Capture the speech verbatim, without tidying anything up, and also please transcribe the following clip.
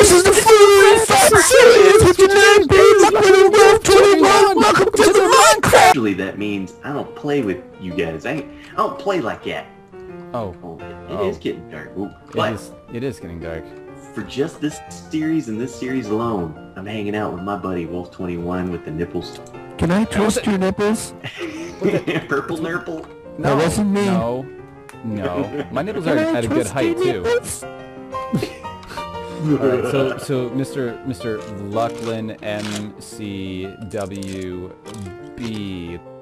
This is the free frap series with your name being Luclin and Wolf twenty-one. Welcome to the Minecraft. Actually, that means I don't play with you guys. I, I don't play like that. Oh. Oh, it, it oh. is getting dark. Ooh, It but is, it is getting dark. for just this series and this series alone, I'm hanging out with my buddy Wolf twenty-one with the nipples. Can I twist your nipples? Purple nurple. No, That wasn't me. No, no. My nipples are Can I at a good twist height your too. nipples? Alright, so so Mister Mister Luclin M C W B